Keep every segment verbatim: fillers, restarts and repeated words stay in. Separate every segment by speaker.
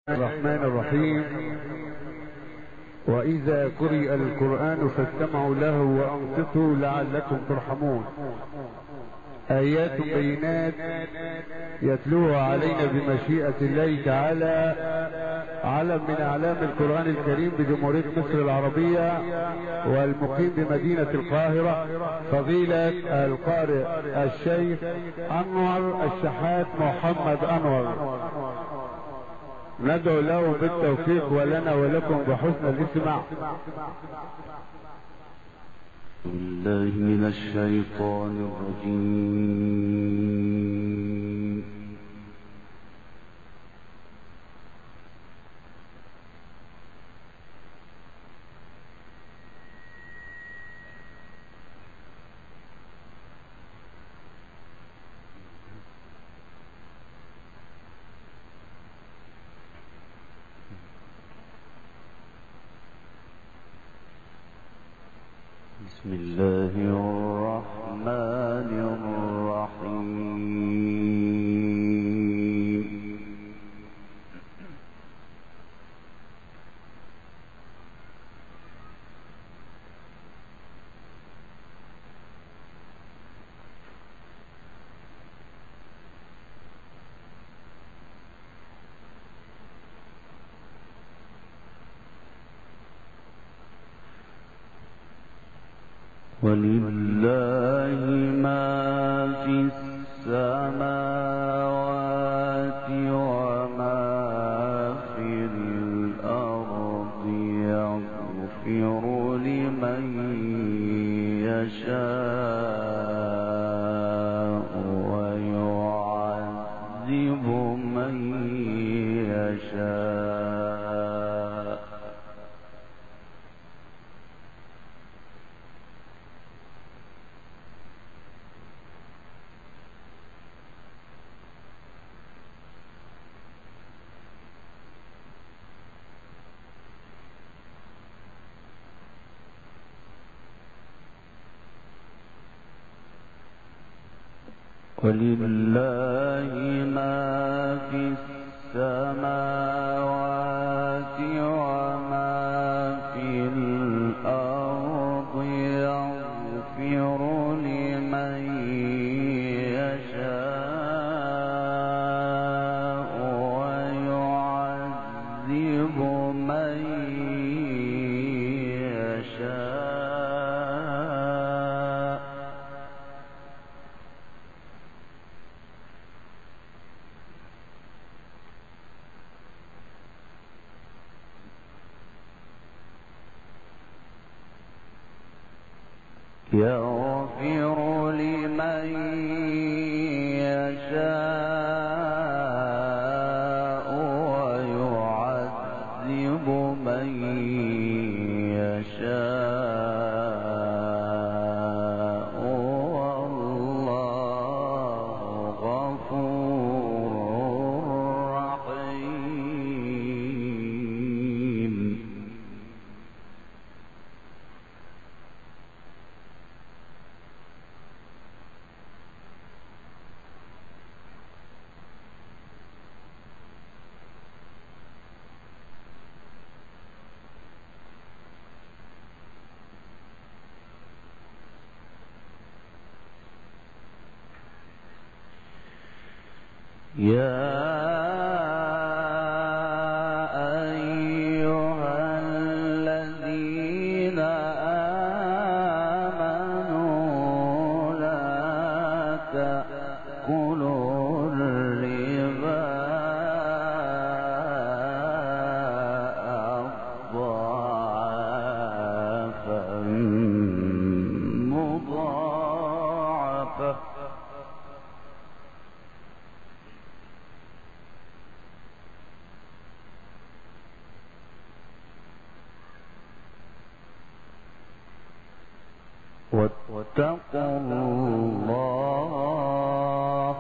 Speaker 1: الرحمن الرحيم. وإذا قرئ القرآن فاستمعوا له وأنصتوا لعلكم ترحمون. آيات بينات يتلوها علينا بمشيئة الله تعالى علم من أعلام القرآن الكريم بجمهورية مصر العربية، والمقيم بمدينة القاهرة فضيلة القارئ الشيخ أنور الشحات محمد أنور. ندعو له بالتوفيق ولنا ولكم بحسن الاستماع.
Speaker 2: بالله من الشيطان الرجيم. بسم الله الرحمن الرحيم. ولله ما في السماوات وما في الأرض يغفر لمن يشاء ويعذب من يشاء. ولله ما في السماوات وما في الأرض يغفر لمن يشاء ويعذب من يشاء. يغفر لمن يشاء ويعذب من يشاء والله غفور رحيم. يا أيها الذين آمنوا لا تأكلوا الربا أضعافا مضاعفة واتقوا الله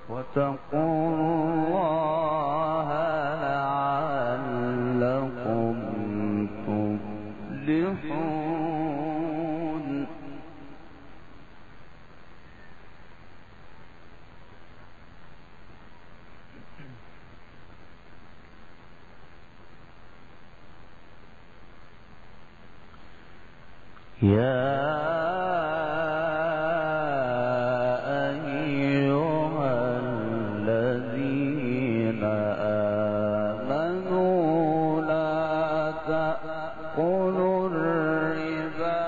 Speaker 2: واتقوا الله لعلكم تفلحون يا أيها الذين آمنوا لا تأكلوا الربا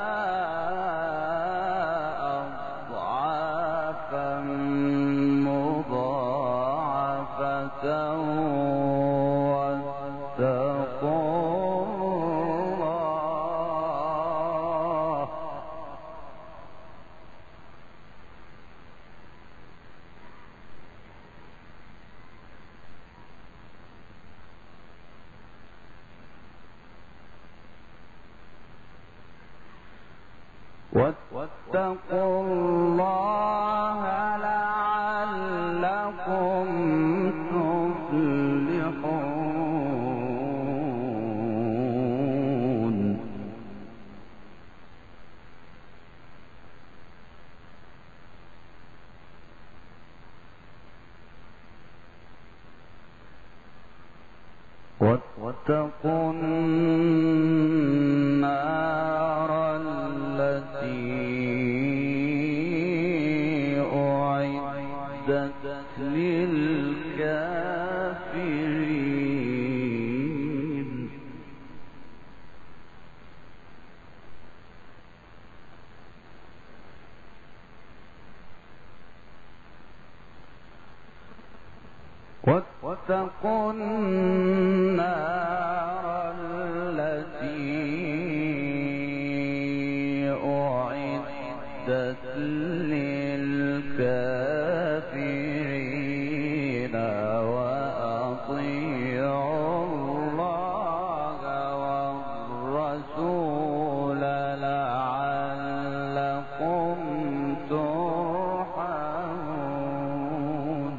Speaker 2: أضعافا مضاعفة واتقوا الله لعلكم تفلحون واتقوا النار التي أعدت للكافرين واتقوا النار التي أعدت للكافرين وأطيعوا الله والرسول لعلكم ترحمون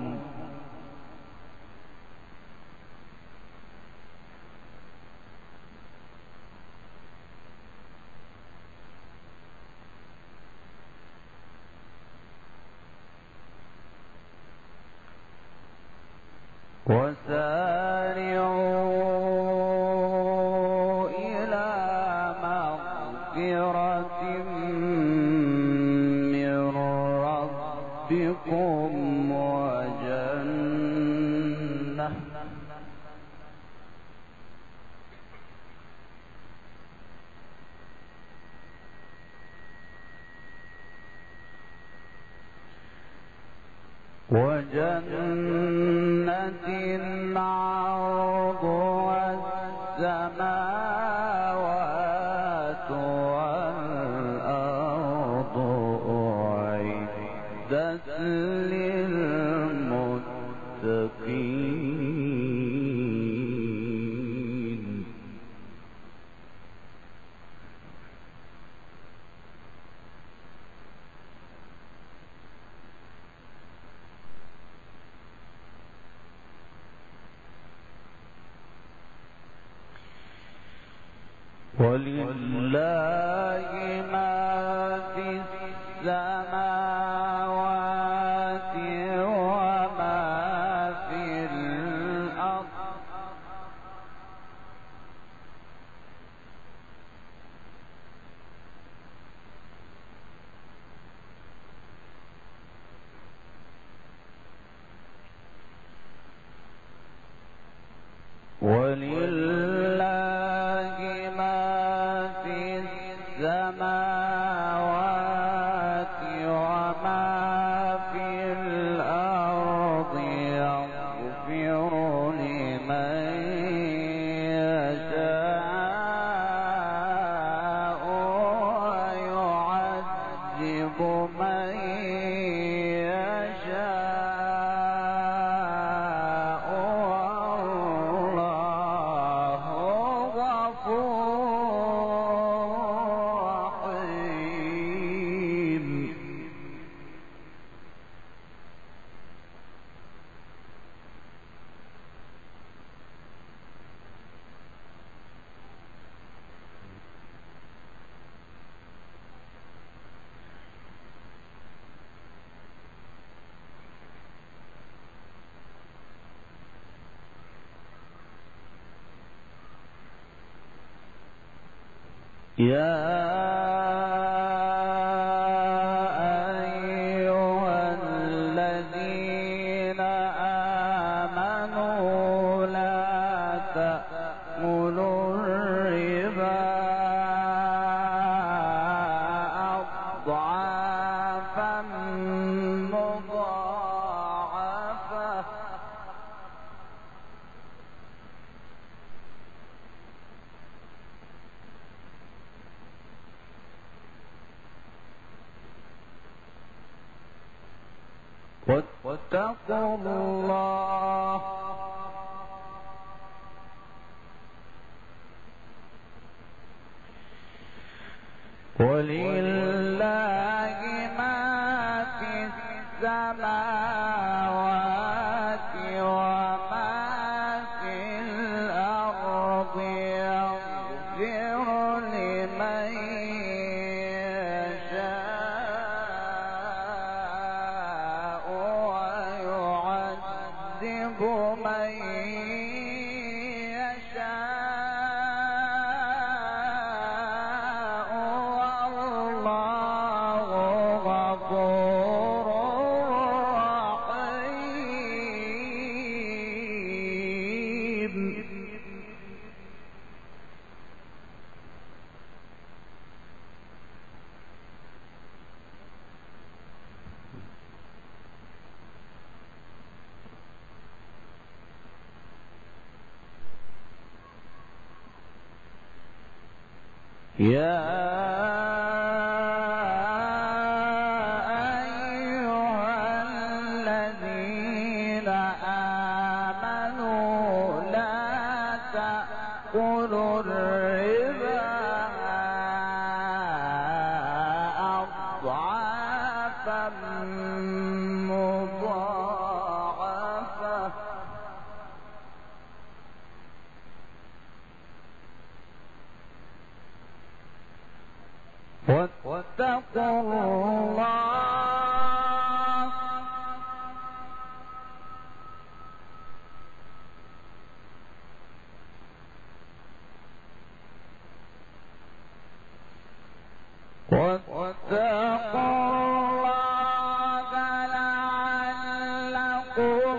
Speaker 2: وسارعوا إلى مغفرة من ربكم وجنة وجنة عرضها السماوات والأرض أعدت للمتقين ولله ما في السماوات وما في الأرض ولله ما في السماوات وما في الأرض يغفر لمن يشاء ويعذب من يشاء والله يا أيها الذين آمنوا لا تأكلوا الربا أضعافا مضاعفة واتقوا الله ولله ما في السماوات وما في الأرض يغفر لمن يشاء ويعذب من يشاء والله غفور رحيم. يا أيها الذين آمنوا لا تأكلوا الربا أضعافا مضاعفة واتقوا الله واتقوا الله لعلكم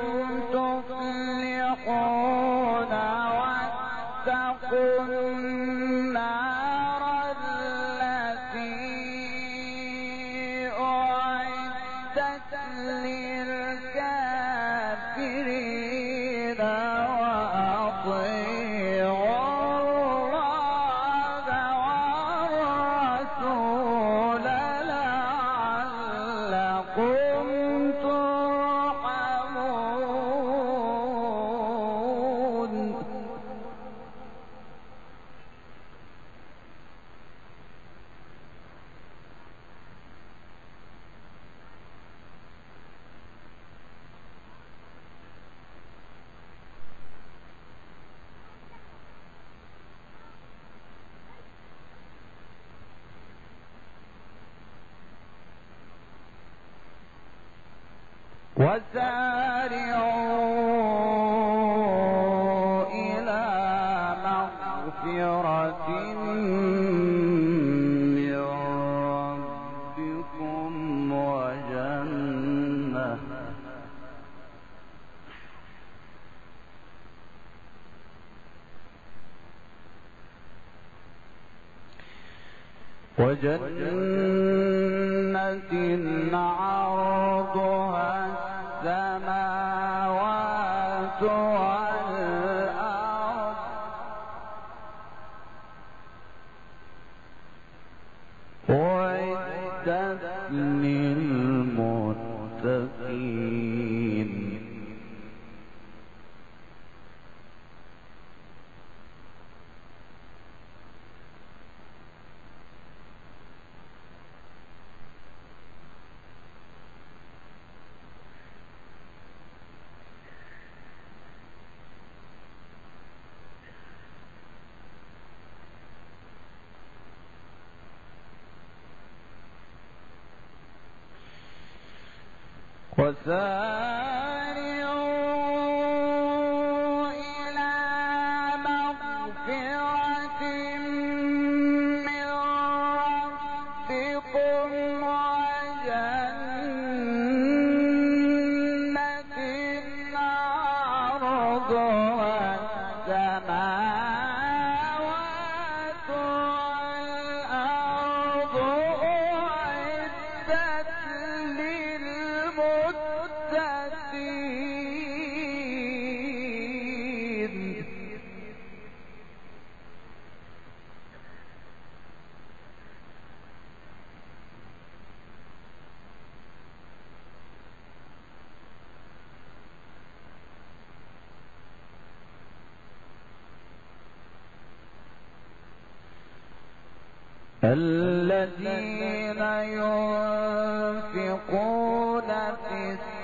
Speaker 2: تفلحون واتقوا النار التي أعدت للكافرين وأطيعوا الله والرسول لعلكم ترحمون. وسارعوا إلى مغفرة من ربكم وجنة وجنة عرضها السماوات والأرض أعدت للمتقين. وسارعوا إلى مغفرة من الذين ينفقون في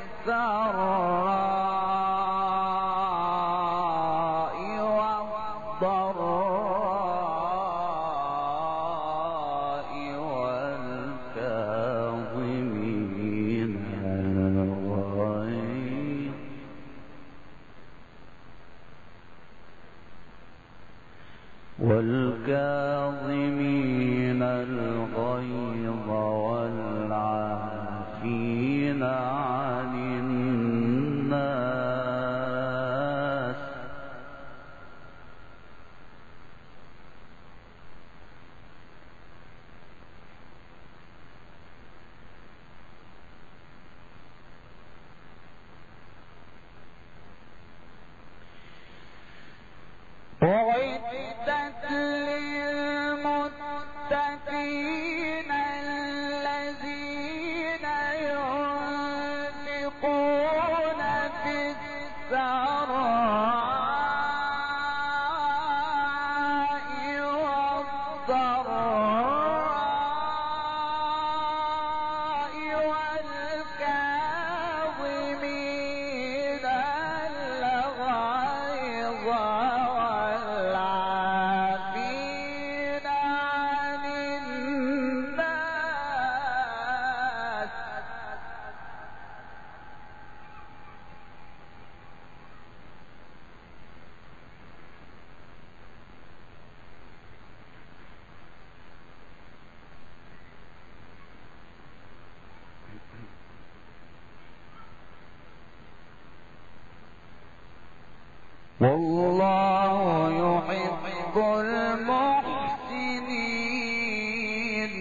Speaker 2: السراء والضراء والكاظمين الغيظ والكاظمين الغيظ والعافين عن الناس أعدت للمتقين الذين ينفقون في السراء والضراء والكاظمين الغيظ والعافين عن الناس والله يحب المحسنين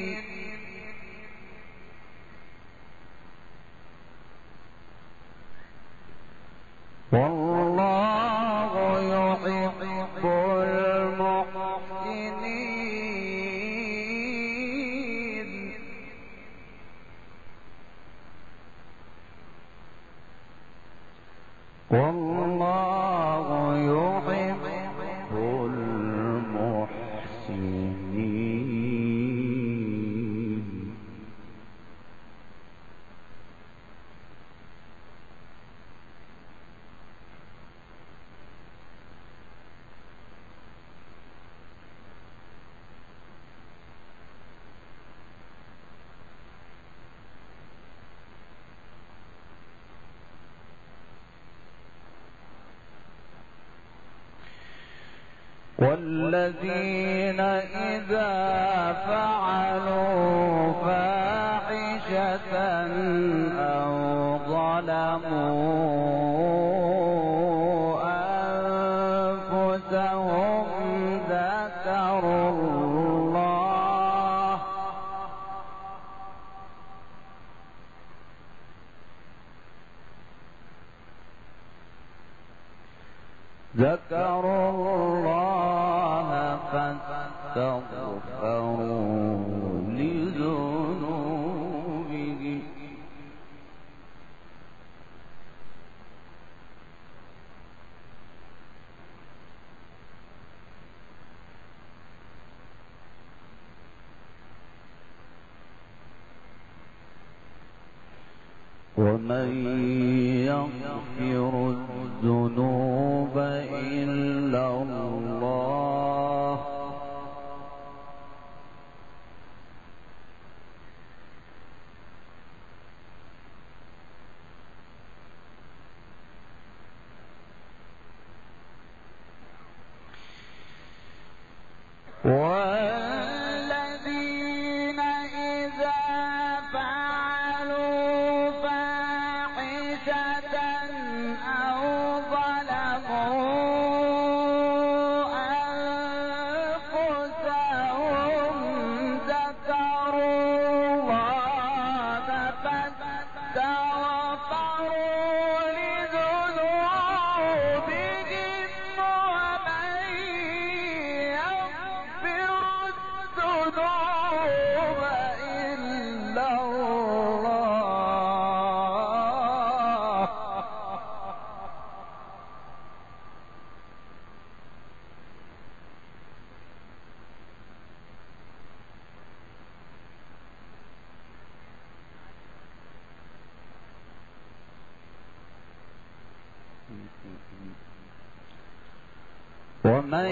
Speaker 2: والله يحب المحسنين والله يحب المحسنين والذين إذا فعلوا فاحشة أو ظلموا أنفسهم ذكروا الله ذكروا الله فاستغفروا لذنوبهم ومن يغفر الذنوب إلا الله والذين إذا فعلوا فاحشة أو ظلموا أنفسهم ذكروا الله فاستغفروا لذنوبهم ومن يغفر ومن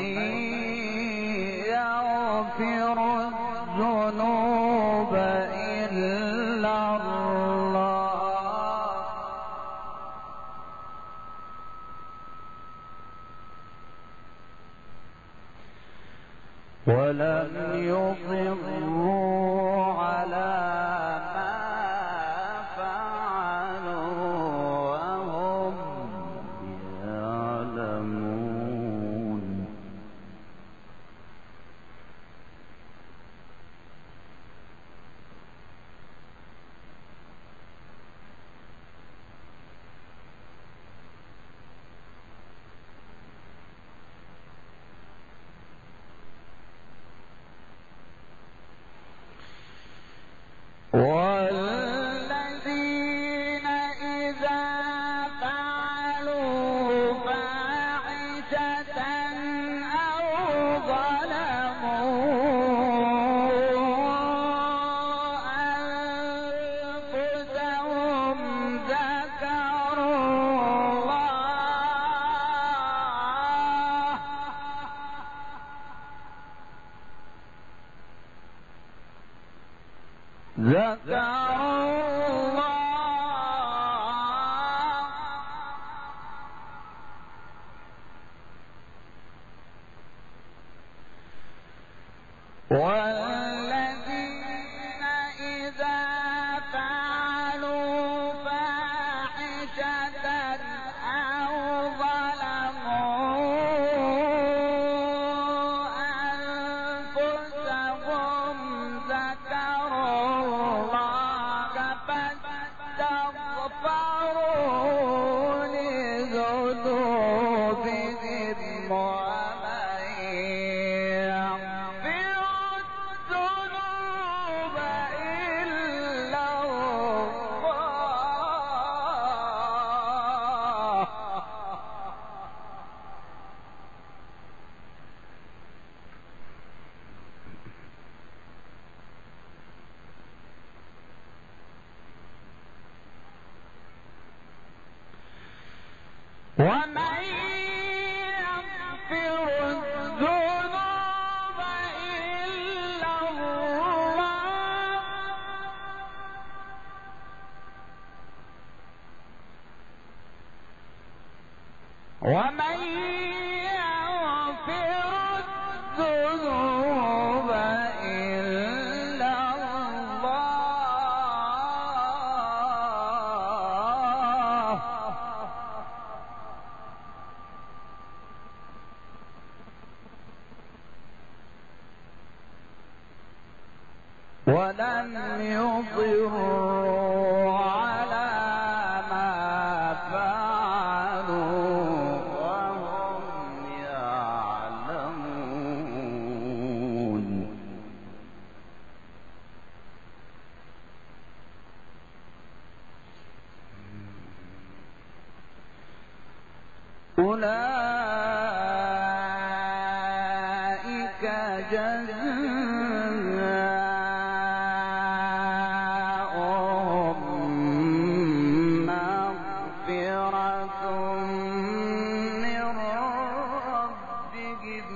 Speaker 2: يغفر الذنوب إلا الله ولم يصروا على ما فعلوا وهم يعلمون. والذين إذا فعلوا فاحشة أو ظلموا أنفسهم ذكروا الله ذكروا الله والذين إذا فعلوا فاحشة أو ظلموا أنفسهم ذكروا الله فاستغفروا لذنوبهم ومن يغفر الذنوب إلا الله ومن يغفر الذنوب إلا الله ومن يغفر الذنوب إلا الله ولم يصروا على ما فعلوا وهم يعلمون. أولئك جزاؤهم مغفرة من ربهم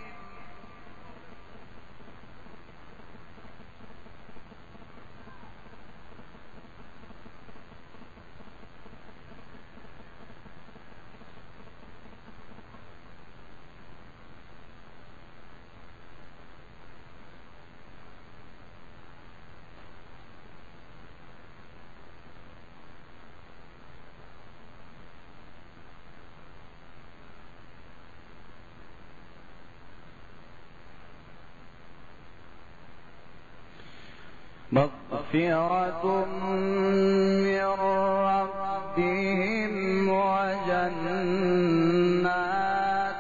Speaker 2: مغفرة من ربهم وجنات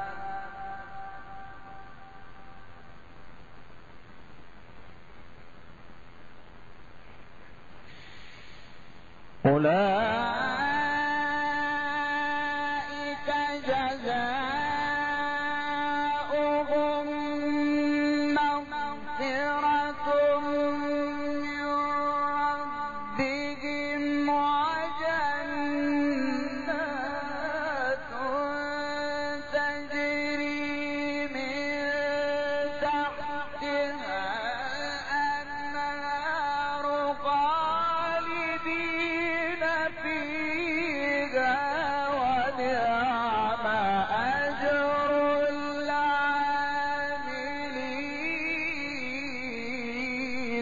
Speaker 2: أولئك جزاؤهم مغفرة من ربهم وجنات تجري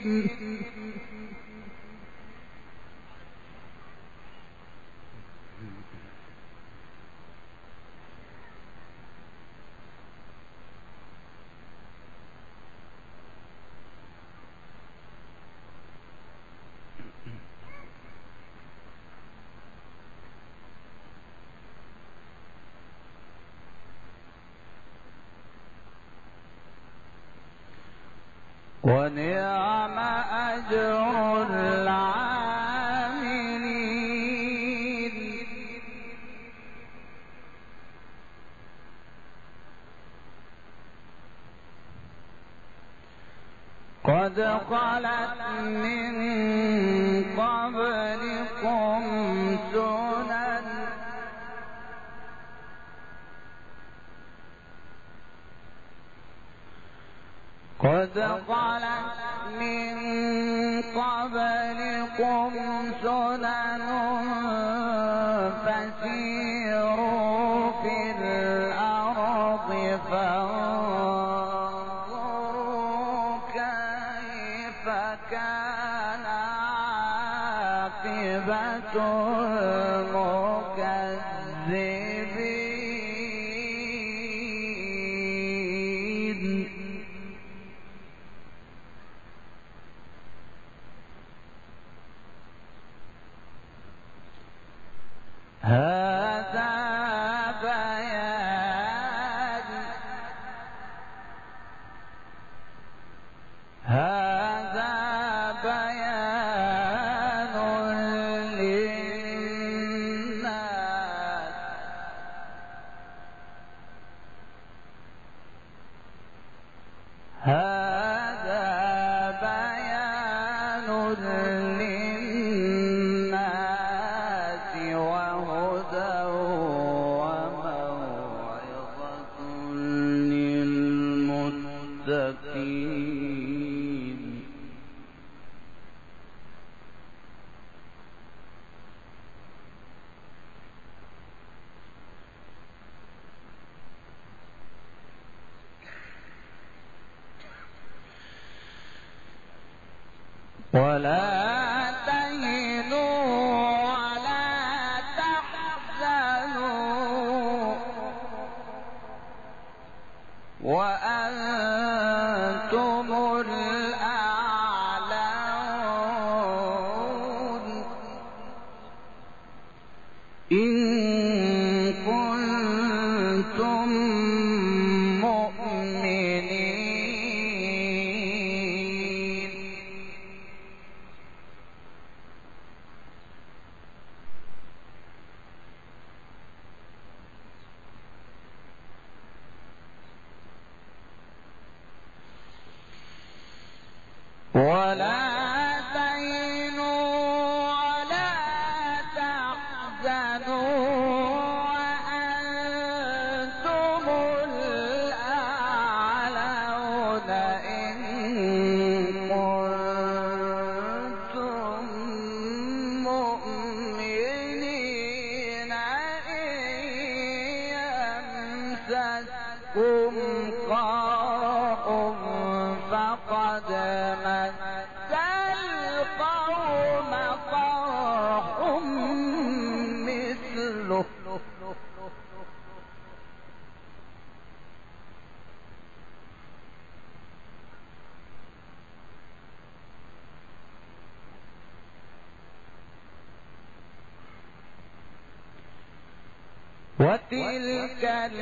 Speaker 2: ونعم أجر العاملين. قد خلت من قبلكم سنن قد خلت من قبلكم سنن فسيروا في الأرض فانظروا كيف كان عاقبة المكذبين. هذا بيان هذا بيان للناس هذا بيان للناس وهدى وموعظة للمتقين. ولا تهنوا ولا تحزنوا وأنتم الأعلون إن كنتم مؤمنين. ولا تهنوا ولا تحزنوا وأنتم الأعلون إن كنتم مؤمنين. إن يمسسكم قرح فقد مس القوم قرح مثله وتلك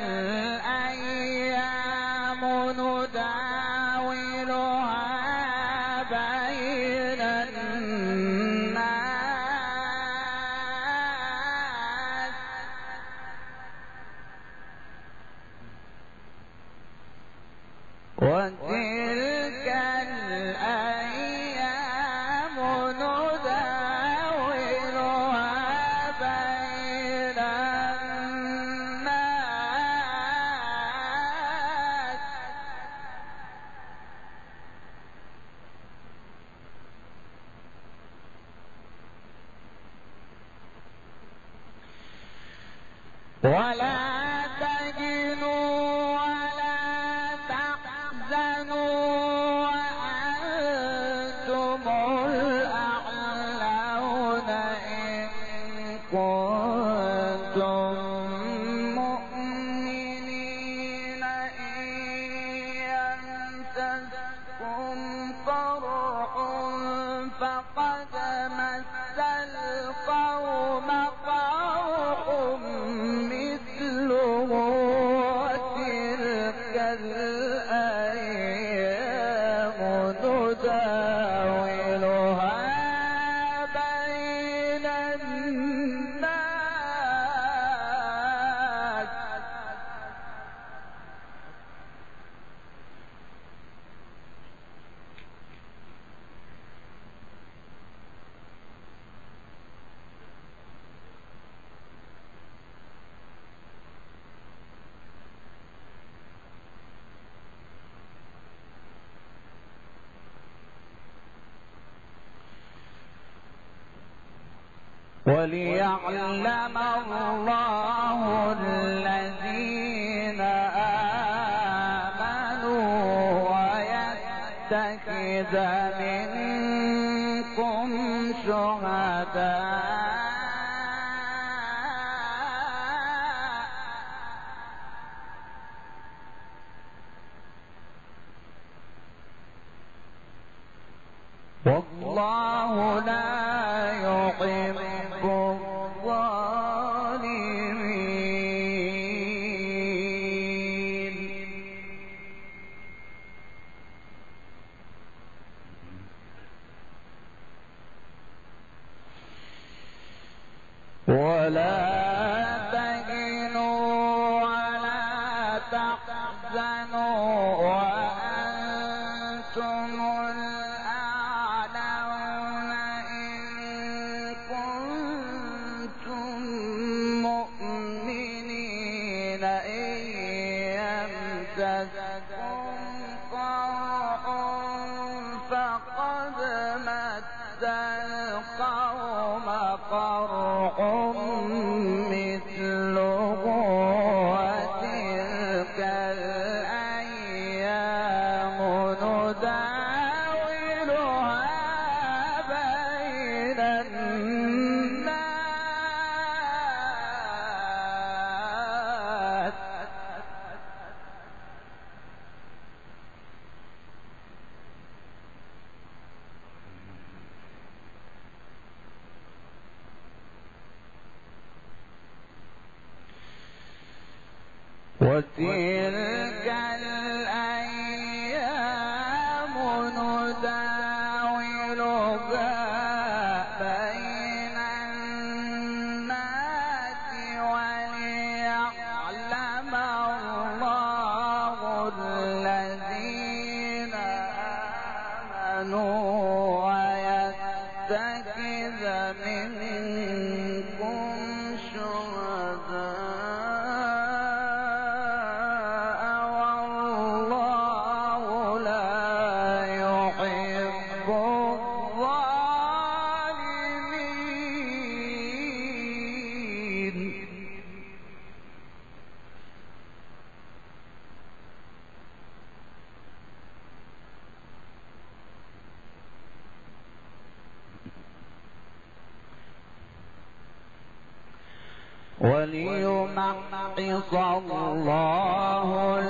Speaker 2: الأيام نداولها بين الناس وتلك الأيام نداولها بين الناس ولا تهنوا ولا تحزنوا وأنتم كنتم مؤمنين إن يمسسكم قرح فقد مس القوم قرح مثله وتلك الأيام نداولها بين الناس وليعلم الله الذين آمنوا ويتخذ منكم شهداء والله لا يحب الظالمين ولا تهنوا ولا تحزنوا وأنتم الأعلون إن كنتم مؤمنين إن يمسسكم قرح فقد مس القوم قرح مثله وتلك الأيام نداولها بين الناس وتلك الأيام نداولها بين الناس وليعلم الله الذين آمنوا ويتخذ منكم شهداء وليمحص الله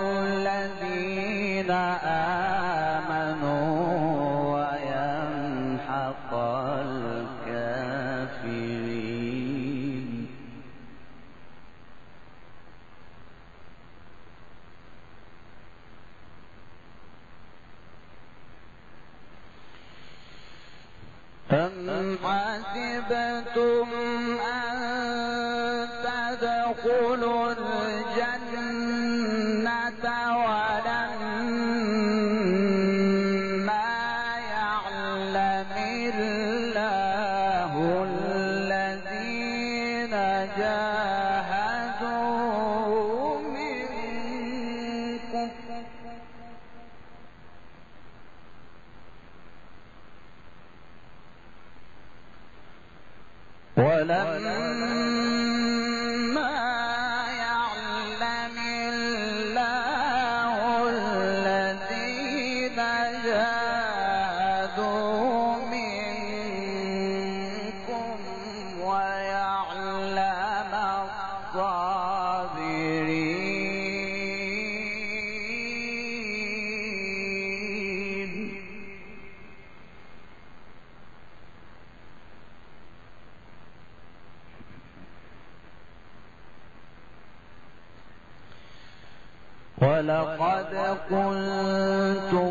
Speaker 2: الذين آمنوا ويمحق الكافرين أم حسبتم أن تدخلوا الجنة ولما يعلم الله الذين جاهدوا منكم ولما يعلم الله الذين جاهدوا منكم ويعلم ولقد كنتم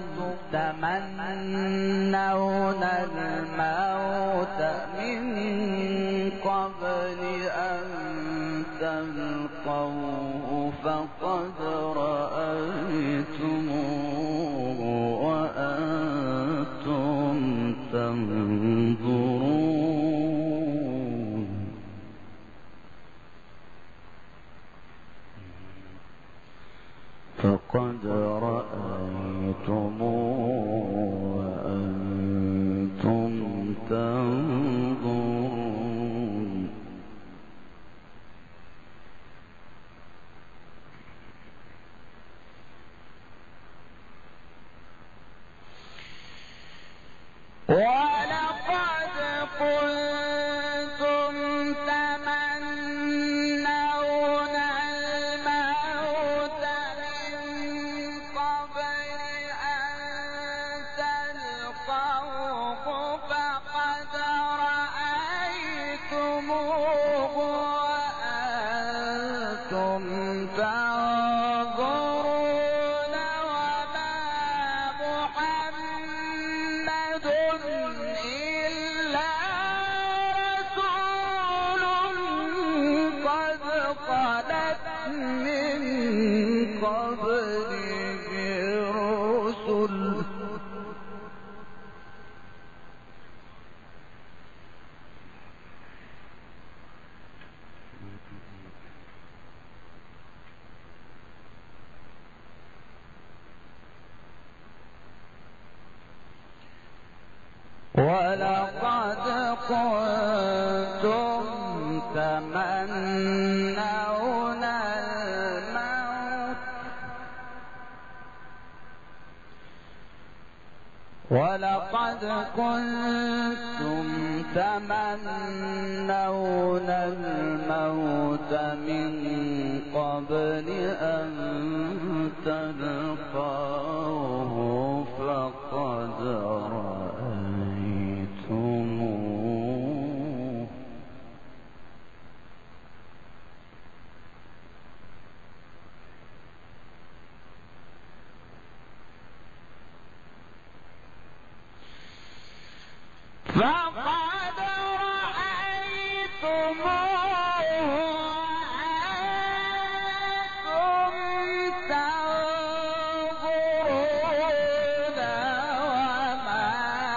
Speaker 2: تمنون الموت من قبل أن تلقوه فقد رأيتموه وأنتم تنظرون فقد رأيتموه وأنتم تنظرون ولقد كنتم تمنون الموت من قبل أن تلقوه فقد رأيتموه وأنتم تنظرون وما محمد إلا رسول قد خلت من قبله الرسل ولقد كنتم تمنون الموت ولقد كنتم تمنون الموت من قبل أن تلقوه فقد رأيتموه فقد رأيتموه وأنتم تنظرون وما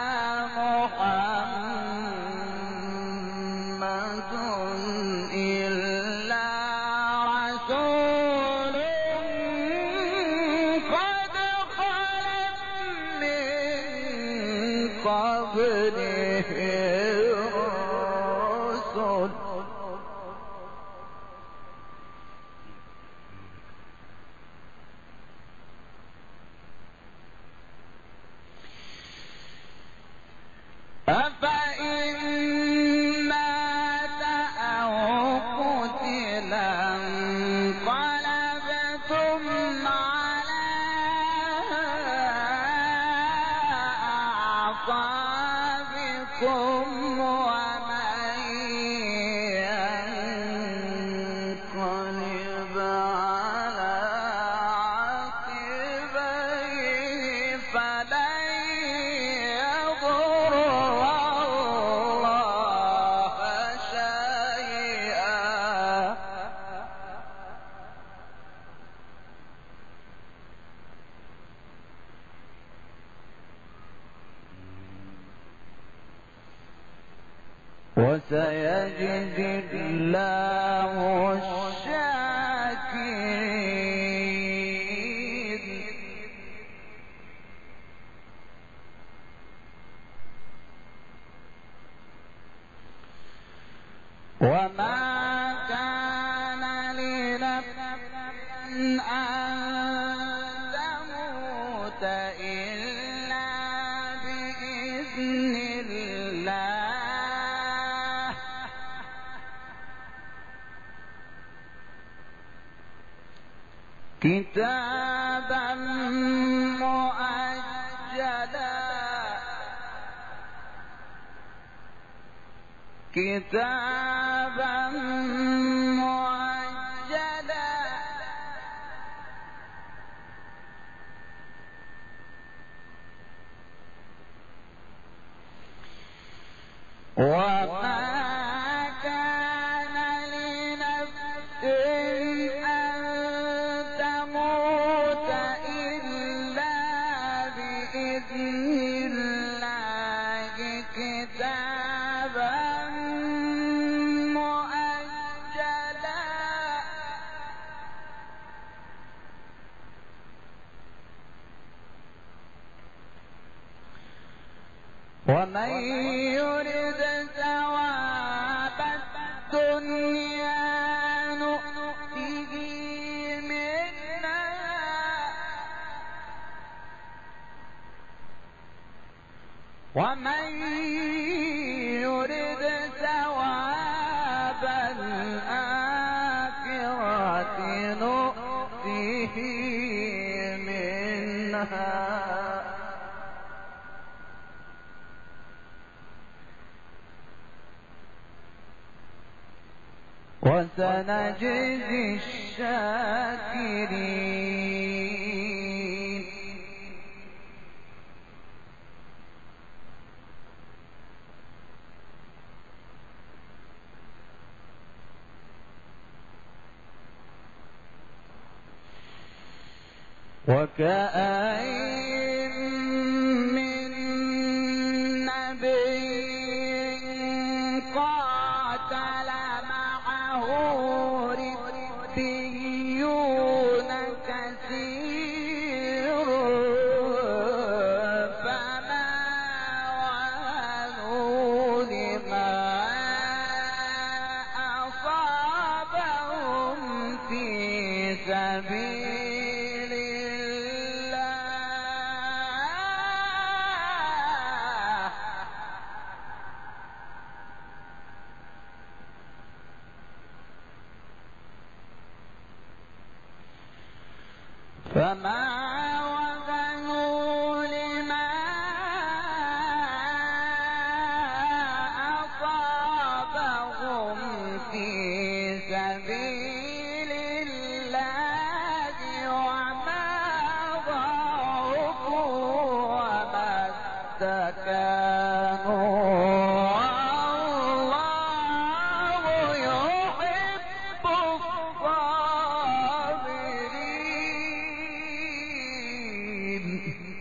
Speaker 2: محمد إلا رسول قد خلت من قبله الرسل أفإن مات أو قتل انقلبتم على أعقابكم ومن ينقلب على عقبيه فلن يضر الله شيئا وسيجزي الله الشاكرين وما كان لنفس أن تموت إلا بإذن الله كتابا مؤجلا كتابا مؤجلا وما كان لنفس أن تموت إلا بإذن الله كتابا مؤجلا ومن يرد ثواب الدنيا نؤته منها ومن يرد ثواب الآخرة نؤته منها وسنجزي الشاكرين وكأين من نبي قاتل معه ربيون كثير فما وهنوا لما أصابهم في سبيل الله فما وهنوا لما أصابهم في سبيل الله وما ضعفوا وما استكانوا والله يحب الصابرين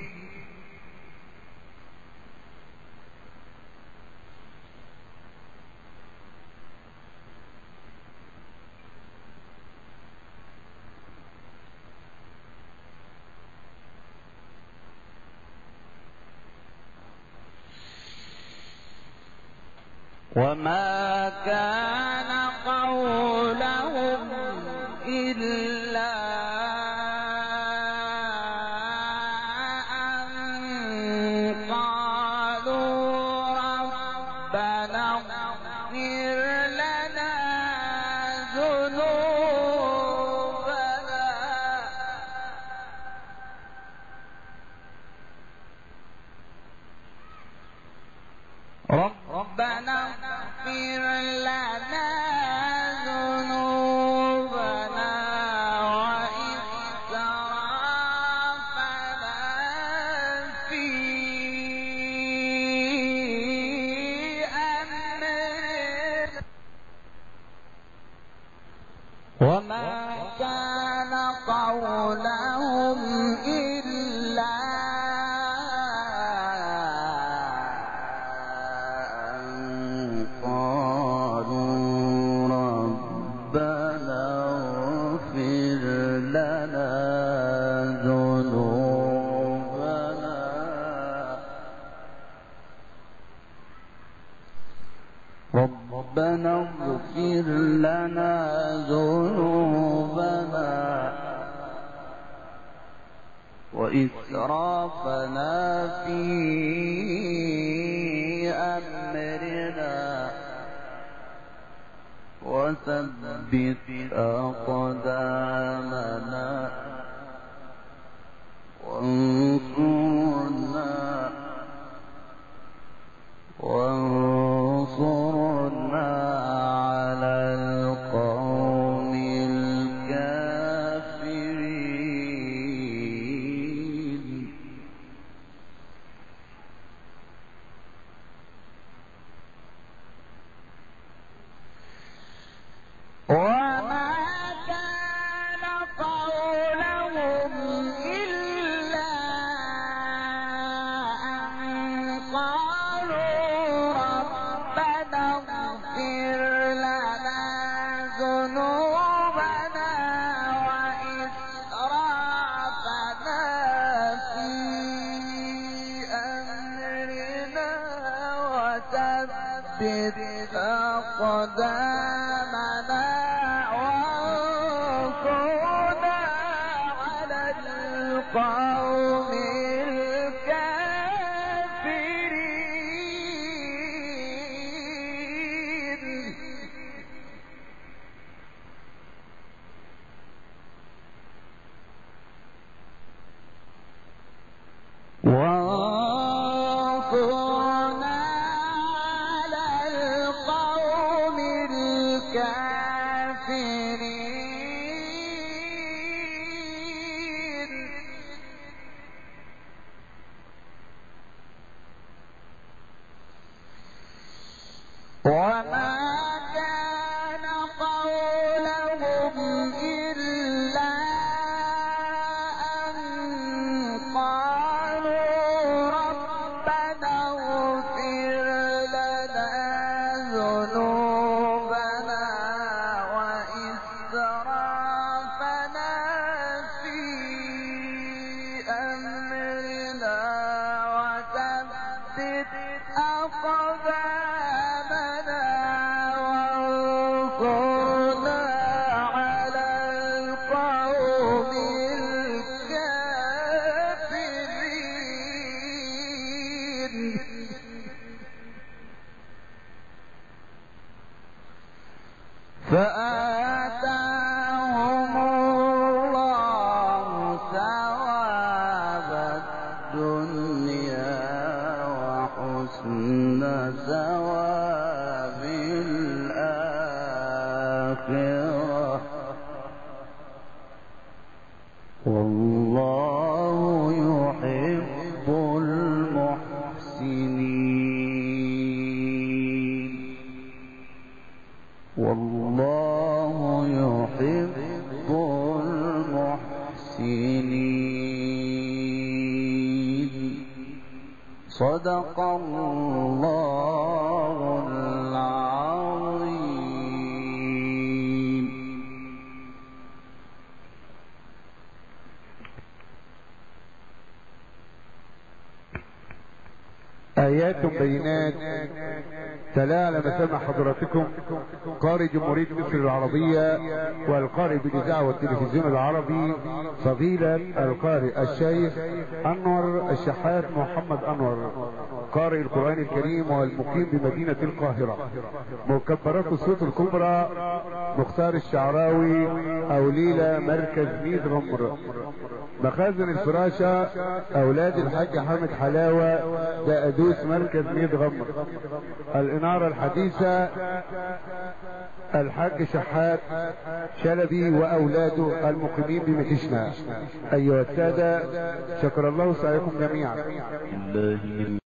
Speaker 2: وما كان قولهم إلا أن قالوا ربنا اغفر لنا ذنوبنا ربنا اغفر لنا ذنوبنا وإسرافنا في أمرنا وما كان قولهم إلا أن قالوا ربنا اغفر لنا ذنوبنا ربنا اغفر لنا ذنوبنا وإسرافنا في أمرنا وثبت أقدامنا وانصرنا وانصرنا على القوم الكافرين أقدامنا وانصرنا على القوم الكافرين. وانصرنا على القوم الكافرين. وما كان قولهم إلا أن قالوا ربنا اغفر لنا ذنوبنا وإسرافنا في أمرنا وثبت أقدامنا وانصرنا على القوم الكافرين. فآتاهم الله ثواب الدنيا وحسن ثواب الآخرة، والله يحب المحسنين. والله يحب المحسنين. صدق الله العظيم.
Speaker 1: آيات بينات تلا على مسامع حضراتكم قارئ جمهورية مصر العربية والقارئ بالإذاعة والتلفزيون العربي فضيلة القارئ الشيخ أنور الشحات محمد أنور، قارئ القرآن الكريم والمقيم بمدينة القاهرة. مكبرات الصوت الكبرى مختار الشعراوي أوليلة مركز ميت غمر. مخازن الفراشة أولاد الحاج حامد حلاوة دقدوس مركز ميت غمر. الإنارة الحديثة الحاج شحات شلبي وأولاده المقيمين بمكشنا. أيها السادة، شكر الله سعيكم جميعا.